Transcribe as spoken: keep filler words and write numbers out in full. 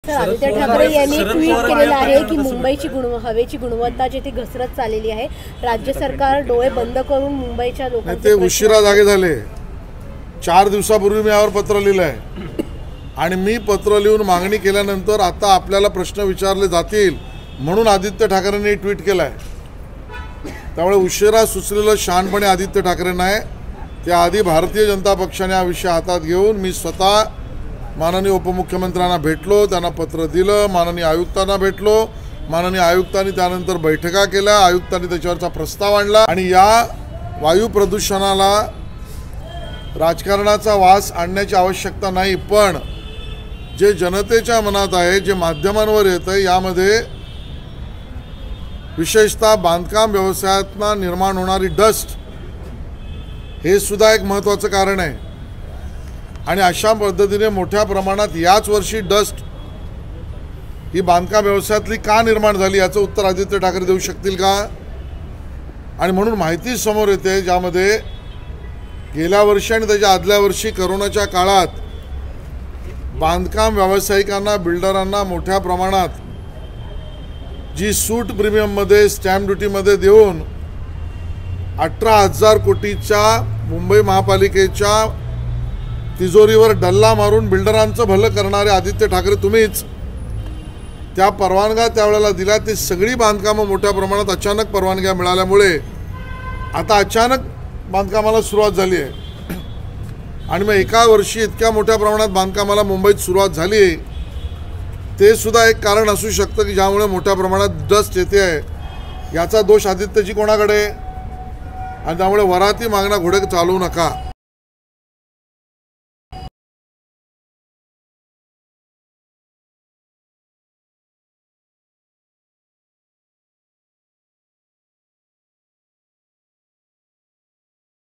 आदित्य ठाकरे यांनी ट्विट केलेलं आहे की मुंबईची गुण हवेची गुणवत्ता जी ती घसरत चाललेली आहे। राज्य सरकार डोळे बंद करून मुंबईच्या लोकांचे ते उशिरा जागे झाले। चार दिवसापूर्वी मी यावर पत्र लिहिलं आहे आणि मी पत्र लिहून मागणी केल्यानंतर आता आपल्याला प्रश्न विचारले जातील म्हणून आदित्य ठाकरेंनी ट्विट केलं आहे। त्यामुळे उशिरा सुचलेलं शहाणपणे आदित्य ठाकरे नाही, त्याआधी भारतीय जनता पक्षाने हा विषय हातात घेऊन मी स्वतः माननीय उपमुख्यमंत्र्यांना भेटलो, त्यांना पत्र दिलं, माननीय आयुक्तांना भेटलो, माननीय आयुक्तांनी त्यानंतर बैठका केल्या, आयुक्तांनी त्याच्यावरचा प्रस्ताव आणला आणि या वायू प्रदूषणाला राजकारणाचा वास आणण्याची आवश्यकता नाही, पण जे जनतेच्या मनात आहे, जे माध्यमांवर येतं, यामध्ये विशेषतः बांधकाम व्यवसायातून निर्माण होणारी डस्ट हे सुद्धा एक महत्त्वाचं कारण आहे। आणि अशा पद्धतीने मोठ्या प्रमाणात याच वर्षी डस्ट ही बांधकाम व्यवसायातली का निर्माण झाली याचं उत्तर आदित्य ठाकरे देऊ शकतील का? आणि म्हणून माहिती समोर येते ज्यामध्ये गेल्या वर्षी आणि त्याच्या आदल्या वर्षी कोरोनाच्या काळात बांधकाम व्यावसायिकांना, बिल्डरांना मोठ्या प्रमाणात जी सूट प्रीमियममध्ये, स्टॅम्प ड्युटीमध्ये देऊन अठरा हजार कोटीच्या मुंबई महापालिकेच्या तिजोरीवर डल्ला मारून बिल्डरांचं भलं करणारे आदित्य ठाकरे तुम्हीच त्या परवानग्या त्यावेळेला दिल्या। ते सगळी बांधकामं मोठ्या प्रमाणात अचानक परवानग्या मिळाल्यामुळे आता अचानक बांधकामाला सुरुवात झाली आहे आणि मग एका वर्षी इतक्या मोठ्या प्रमाणात बांधकामाला मुंबईत सुरुवात झाली, ते सुद्धा एक कारण असू शकतं की ज्यामुळे मोठ्या प्रमाणात डस्ट येते आहे। याचा दोष आदित्यजी कोणाकडे? आणि त्यामुळे वराती मागणा घोडे चालवू नका।